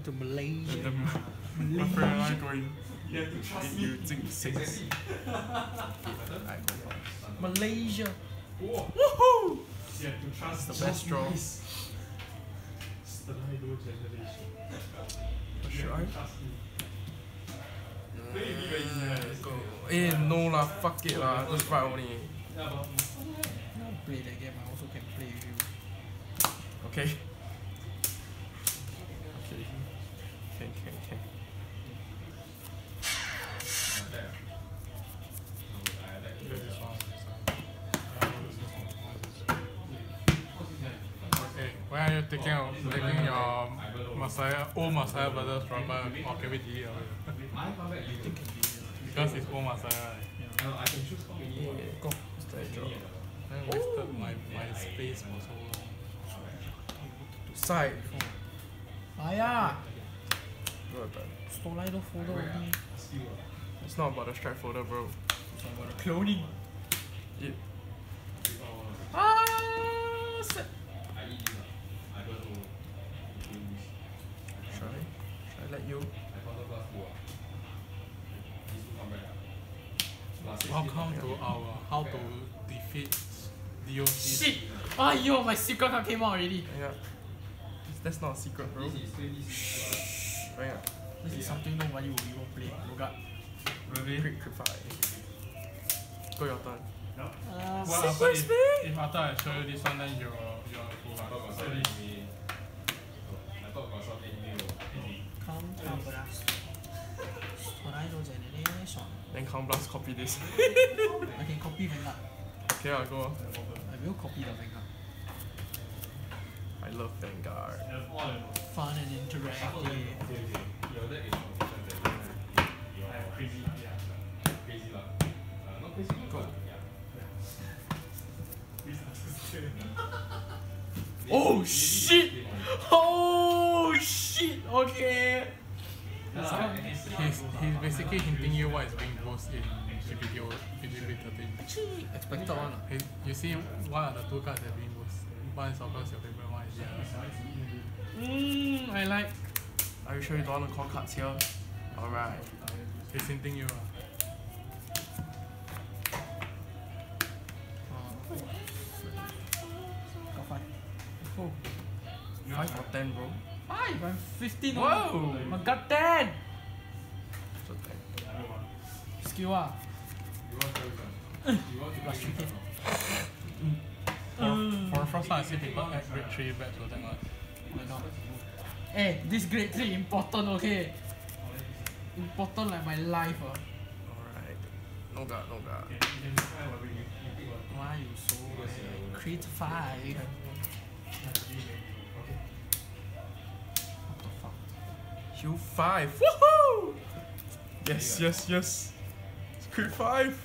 to Malaysia. And then my friend and I going. You think 6? I go first. Malaysia. Woohoo! It's the best draw. What should I? Go. No lah, fuck it lah, just fight only. Play that game, I also can play with you. Okay. Okay. Okay, where are you taking your old Masaya brothers from or can we delete it? Because it's old Masaya, right? Go. Stay draw. I wasted my space for so long. Side. Aya! Well done. Stolai no folder only. It's not about the strike folder, bro. It's about the cloning. Yeah. Set. Should I let you? Welcome to our how to defeat DOC. Shit! Yo, my secret card came out already. Yeah. That's not a secret, bro. Bring up. This is something nobody will even play. Logat. Crit 5. Go your turn. What after if after I show you this one, then you're full lah. Come to us. Tornado generation. Then Count Blast copy this. I can copy Vanguard. Okay, I'll go. I will copy the Vanguard. I love Vanguard. Fun and interactive. Go. Oh shit! Oh shit! Okay. He's basically hinting you what is being posed in GPTO 13. Expected one. You see what are the two cards that are being posed? One is of course your favorite, one is the other. I like. Are you sure you don't want to call cards here? Alright. He's hinting you. Got 5. Oh. 5 or 10, bro. 5! I'm 15. Whoa! I got 10! So 10. Skill ah. Plus 3k. For first time I see people add grade 3 back to that one. Why not? Hey, this grade 3 important, okay? Important like my life. Alright. No god. Why you so crit 5? What the fuck? Heal 5. Woohoo! Yes. Crit 5.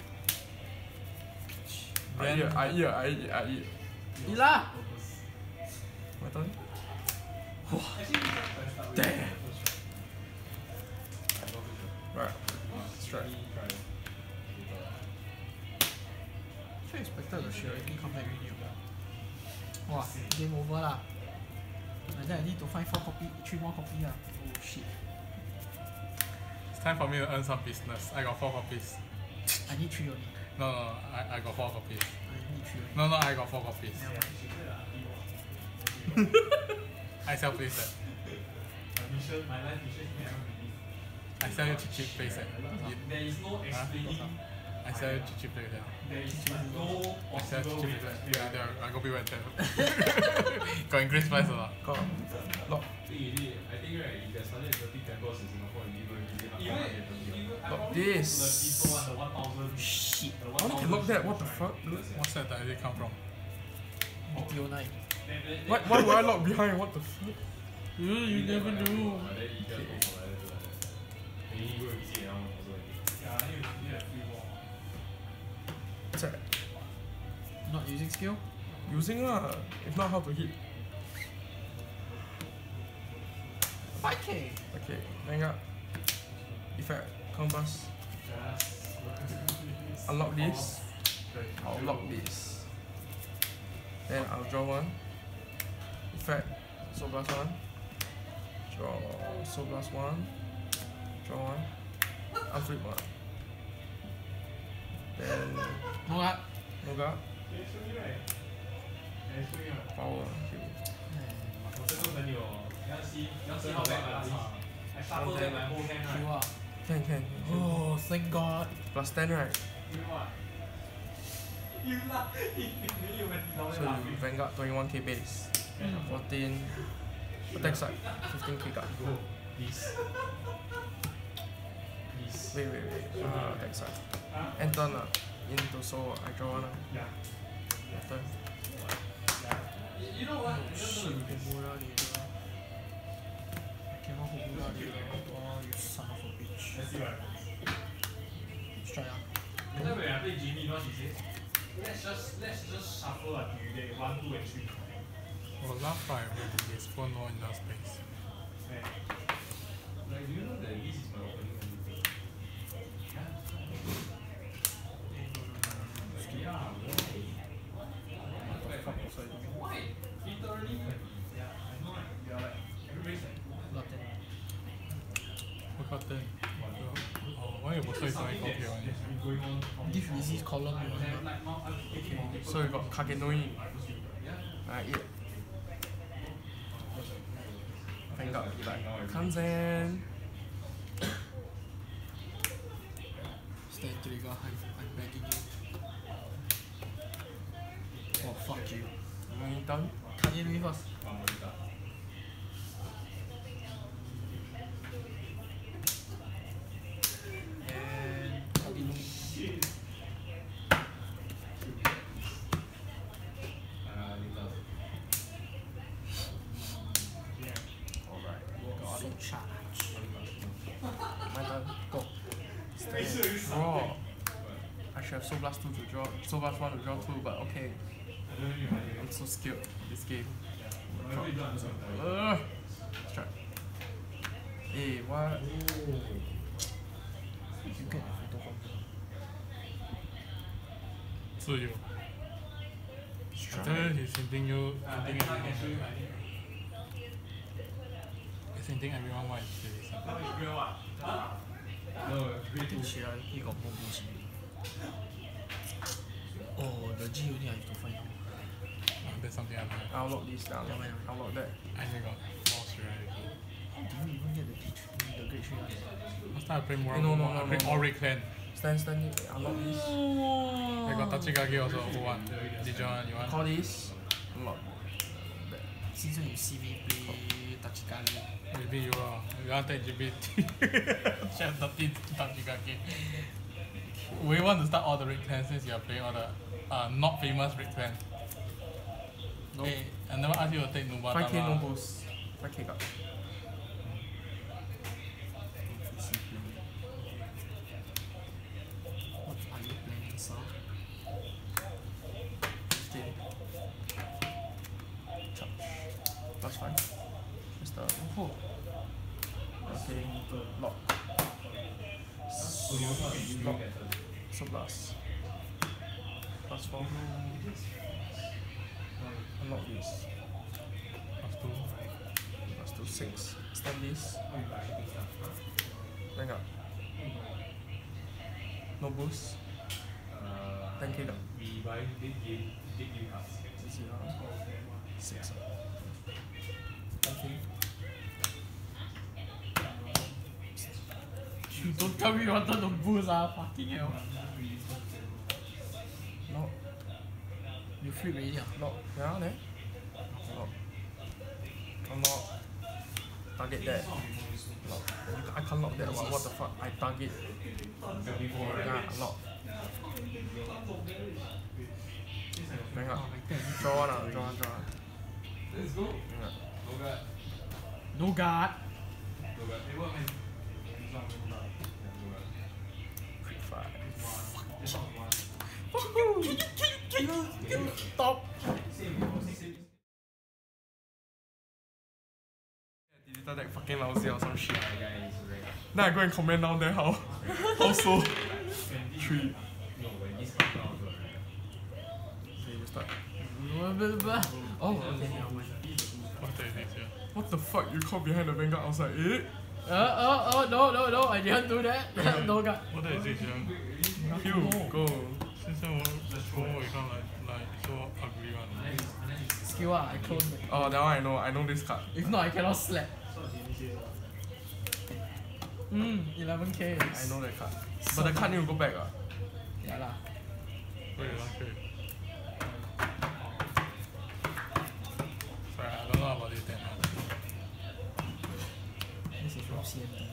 I eat. Ila! My turn? Damn! Right. Strike. I expected the Shiraki come back with you. Wow, game over lah. And then I need to find 3 more copies lah. Oh shit. It's time for me to earn some business. I got 4 copies. I need 3 only. No, I got 4 copies. I need 3 only. No, I got 4 copies. I sell playset. I sell you cheap playset. There is no explaining. I sell you cheap playset. There is no I sell possible cheap way. playset. Yeah, there. I go be right there. Got increased price or not? Go. Lock. I think right, if there's 130 temples in Singapore, you really Lock this. Shit. I only can lock that. What the fuck? What's that did it come from? BTO 9. Why would I lock behind? What the fuck? You never know. Attack. Not using skill? Using lah. If not, how to hit? 5k! Okay, hang up. Effect. Compass. Unlock this. I'll lock this. Then I'll draw one. Effect. So plus one. Draw Soul Blast 1. Draw 1. Unflip 1. Then No guard. no guard. Power. Kill. Q ah. Can. Oh, thank God. Plus 10, right? So you Vanguard 21k base. 14. Attack side. 15k card. Wait. Attack side. End turn into soul. I draw one. Your turn. Shit, you can go down later. I cannot go down later. Oh, you son of a bitch. Strike ah. Well, last time they spawned no enough space. Nothing. Look at that. Oh, why you also is only copy on Give resist column. So you got Kagenoi. Yeah. Vanguard. Comes in. Stand trigger, I'm begging you. Oh, fuck you. Done. Cut in me first. And Kadinu. So charge. My turn. Go. Draw. I should have Soul Blast 2 to draw. Soul Blast 1 to draw 2, but okay. I'm so skilled at this game. Strike. Hey, what? You get the photo from me. 自由. I tell you, he's hinting you, hinting everyone. He's hinting everyone what is this. Bullshit, he got more bullshit. Oh, the G only I have to find out. There's something I don't know. I'll lock this down. I'll lock that. I only got 4 strategy. How do you even get the D3, the grade 3 one? Last time I played more, No, I played all Red Clan. Stand. I'll lock this. I got Tachikage also, who won? Dijon, you want? Call this. Lock. Since you see me play Tachikage. Maybe you are. You want to take GPT? Chef 13 Tachikage. We want to start all the Red Clans since you are playing all the not famous Red Clan. No. Hey, I never asked you to take Nubatama. 5k no boost. 5k card. What are you playing, sir? 15. Charge. Plus 5. Just Oh, okay. Lock. Lock. So plus. Plus 4. Unlock this. Plus 2, 6. Stand this. Bring up. No boost. 10k down. 6. 10k. you don't tell me you wanted to boost fucking hell. No. You flip already ah? Lock. Yeah, there. Lock. Unlock. Target that. Lock. I can't lock that. What the fuck? I target. Yeah, unlock. Bring up. Draw one. Draw one. Let's go. Yeah. No guard. Quick 5. Stop. Deleted that fucking lousy or some shit. Then I go and comment down there how so 3. Okay, you start. Oh, okay. What that is next year. What the fuck? You caught behind the Vanguard outside, eh? No, I didn't do that. No, God. What that is this year? Phew, go. Since then, promo become like so ugly one. Skill I clone it. Oh, that one I know this card. If not, I cannot slap. 11k. I know that card. But the card need to go back. Yeah lah. Wait, okay. Sorry, I don't know about this thing. This is from CMD.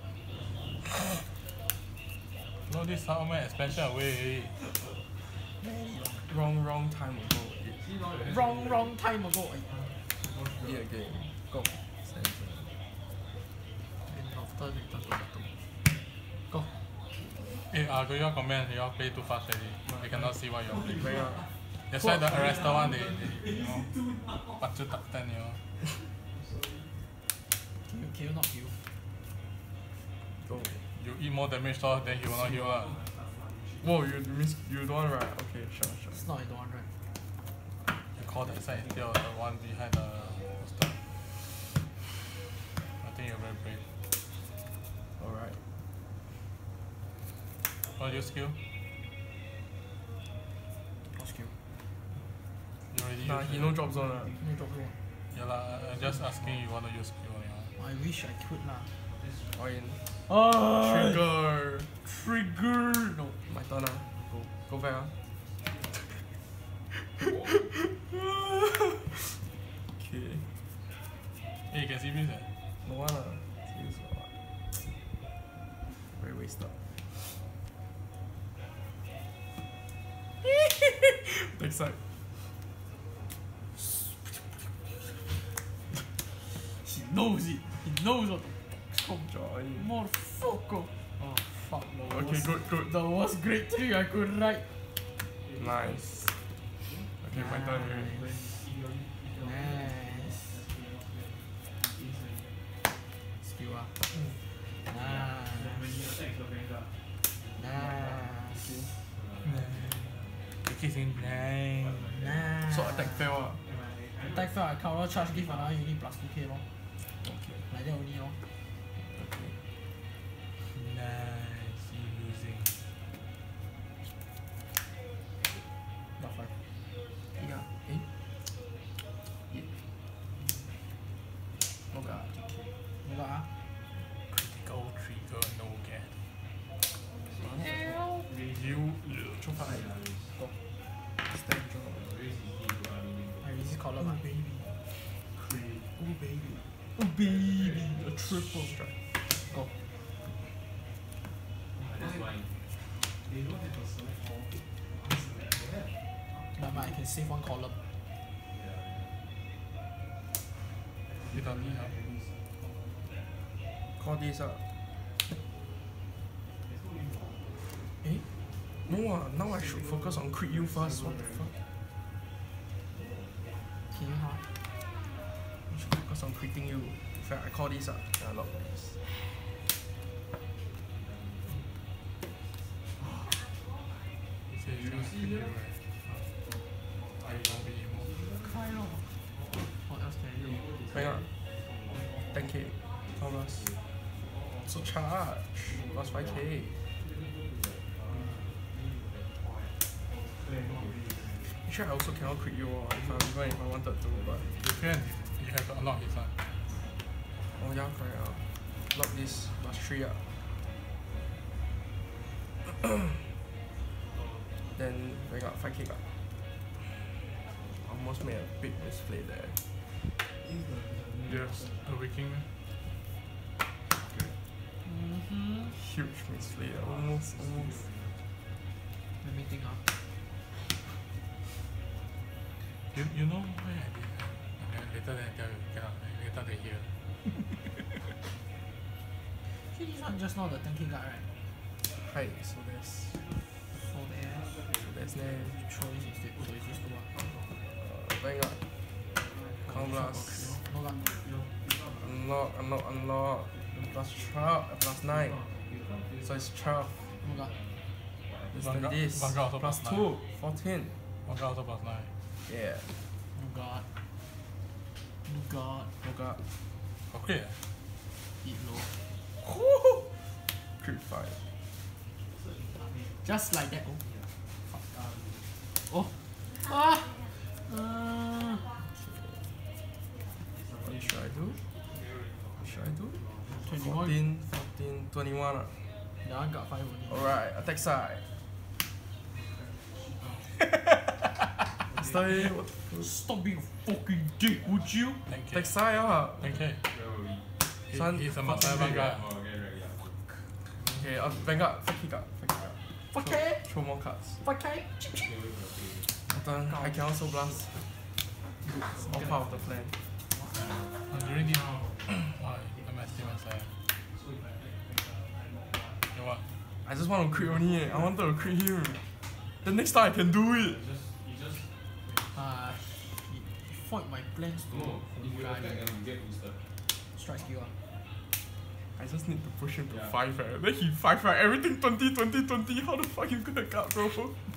No, this Soundman expansion away. Wrong time ago. Wrong time ago. Yeah, again. Go. Go. Hey, go your comment, you all play too fast already. They cannot see what you are playing. Vanguard. That's why the arrested one, they you know, but you top 10, you know. Kill, not kill. Go. You eat more damage, so then he will not heal. Whoa, you don't want right? Okay, sure. It's not in the one, right? You call that side instead of the one behind the poster. I think you're very brave. Alright. What your skill? What skill? You already Nah, used he it. no drop zone. No drop zone. Yeah lah, I'm just asking you want to use skill only. I wish I could lah. Or in. Oh, Trigger! No, my turn. Go back. Okay. Hey, you can see this eh? No one. Use what? Very wasted. Next side. he knows it. He knows what. Come join. Motherfucker. Oh fuck. Okay, good. The worst grade 3 I could write. Nice. Okay, my turn here. Nice. Skill ah. Nice. The kissing nine. Nice. So attack fail. Attack fail, I counter charge, give another unit plus 2k lor. Okay. Like that only lor. Okay. Nice, you losing. Not 5. Yeah. Eh? Yeah. No god. You got ah? Critical trigger, no get. Hell. You Choke out. Go. Stand draw. I resist column ah. Oh baby. Oh baby. A triple. Strike. Go. Never mind, I can save one column. you don't need help. Call this up. Eh? No, now I should focus on crit you first. What the fuck? Can you how? I should focus on critting you. In fact, I call this up. I lock this. You say you don't see you right? I don't be emo. Cry lor. What else can I do? Hang on. 10k. How much? So charge. Plus 5k. Actually, I also cannot crit you even if I wanted to, but. You can, you have to unlock his one. Oh yeah, correct. Lock this. Plus 3 Then we got 5k back. Almost made a big misplay there. Yes, a waking. Huge misplay. Almost. Let me think ah. You know why I did that? Okay, later then I tell you. Cannot, later they hear. See this one just now the 10k guard right? Hi, so there's. For there. There's name. Throw this instead. So it's just 2 ah. Vanguard. Count blast. No gun. Unlock. Plus 12, plus 9. So it's 12. No gun. It's Vanguard- like this. Vanguard also Plus plus 2, 14. One guy also plus 9. Yeah. Oh god. Nougat. Nougat. Okay. Eat low. Crit 5. Just like that. Oh. Fuck. Oh. Ah! What should I do? What should I do? 21. 14, 14, 21. That one got 5 only. Alright, attack side. Stay. What the fuck? Stop being a fucking dick, would you? Thank you. Attack side, ah. Thank you. Son, He's a fucking Masai Vanguard. Okay, Vanguard. Fuck he got. Fuck he got. Okay. Throw more cards. Okay. I can also blast. It's all part of the plan. During the MST Masai. You what? I just want to crit only. I wanted to crit him. The next time I can do it. He foiled my plans to strike skill. I just need to push him to 5 right? Then he 5 right? Everything 20, 20, 20. How the fuck you gonna cut, bro?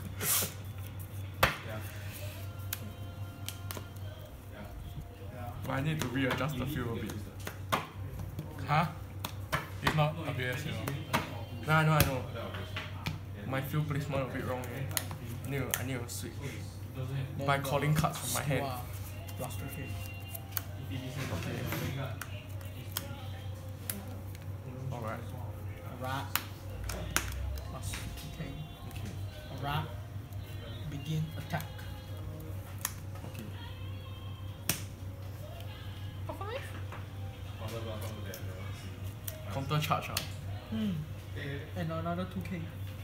But I need to readjust the field a bit. Huh? It's not WS, you know. Nah, I know. My field placement a bit wrong. Eh? I need to switch. By calling cards from my hand. Plus 2k. Okay. Alright. Alright. Plus 2k. Alright. Begin attack. Okay. A 5? Counter charge, ah. And another 2k.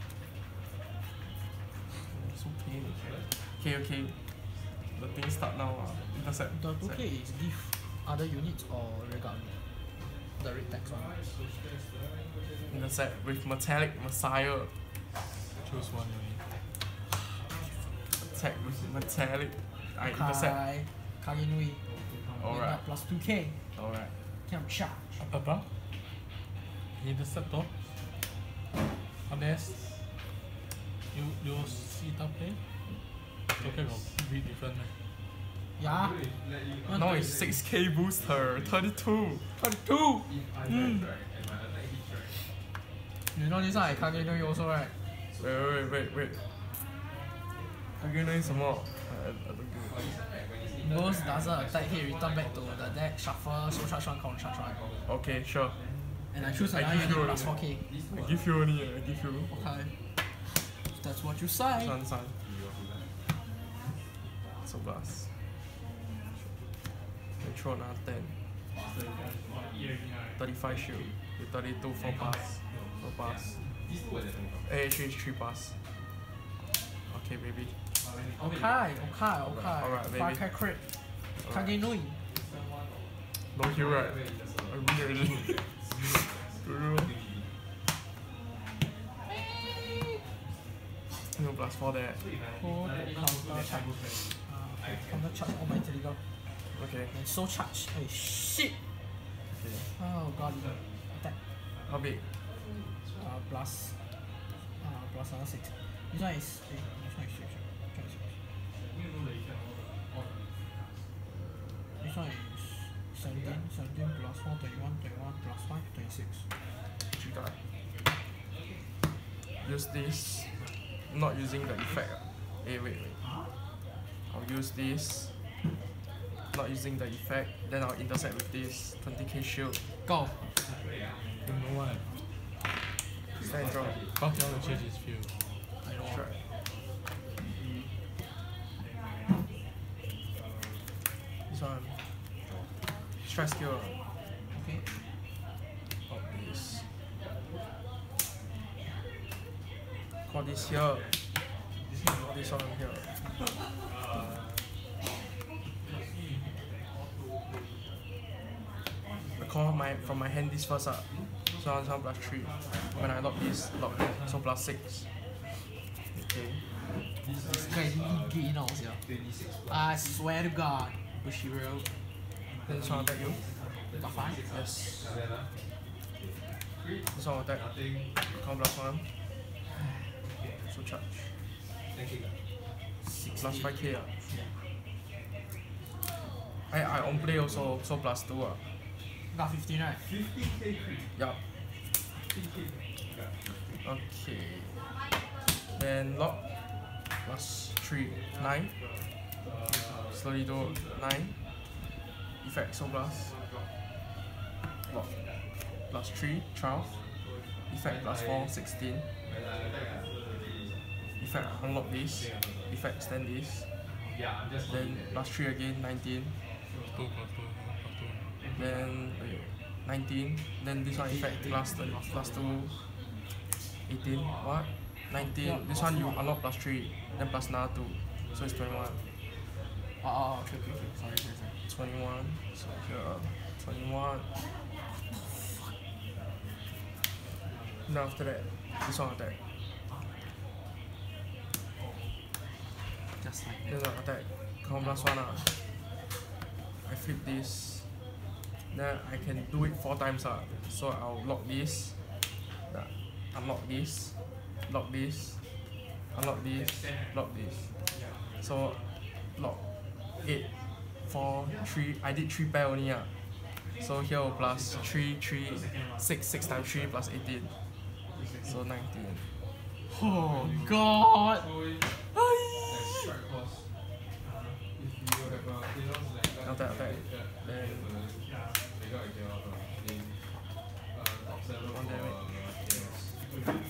It's okay. Okay. The thing start now. Intercept. The 2k is give other units or regard unit? The red tax one. Intercept with Metallic Messiah. Choose one unit. Attack with Metallic. I intercept. Kai, Kagenui. Alright. Plus 2k. Alright. Can charge. Apa? Intercept toh. Unless you see top play. Okay, got read different. Yeah. Now it's 6k booster. 32. 32! You know this one I Kagenui also, right? Wait. Again, 什么 I don't get it. Ghost doesn't attack hit, return back to the deck, shuffle, so charge 1, counter charge 1. Okay, sure. And I choose I another give unit you plus only. 4k. I give you only. I give you. Okay. If that's what you say. Sun. So blast. Control another 10. 35 shield. With 32 4 pass. 4 pass. Actually it's 3 pass. Okay, baby. Okay. Alright, baby. 5k crit. Kagenui. No heal right? I win already. Guru. No plus 4 there. Go to counter charge. Counter charge all my trigger. Okay. And so charge. Hey, shit! Okay. Oh god. Attack. How big? Plus another 6. This one is 6. This one is 17 plus 4, 21 plus 5, 26. 3 die. Use this. Not using the effect. Wait. I'll use this. Not using the effect. Then I'll intercept with this 20k shield. Go! You know what? Stand draw. Fuck, you want to change his field. I don't want. Sure. This one. Stress skill. Okay. Pop this. Call this here. This one here. I call from my hand this first up. So 1 plus 3. When I lock this, lock that. So plus 6. Okay. This guy really gay now, sia. I swear to God. Bushiro. Then this one attack you. Got 5? Yes. This one attack. Count plus 1. So charge. Plus 5k. I on play also, so plus 2 Got 15, right? Yup. Okay. Then lock. Plus 3, 9. Slowly do 9. Effect so plus. Lock. Plus 3, 12. Effect plus 4, 16. Effect unlock this. Effect extend this. Then plus 3 again, 19. Plus 2. Then wait, 19. Then this one effect plus 2, 18. What? 19. This one you unlock plus 3. Then plus another 2. So it's 21. Okay. Sorry. 21. So here, 21. Then after that, this one attack. Just like Then attack. Come plus 1 I flip this. Then I can do it 4 times So I'll lock this. Unlock this. Lock this. Unlock this. Lock this. So lock 8, 4, 3. I did 3 pair only So here plus 3, 6 times 3 plus 18. So 19. oh god! Attack. Then 1 damage.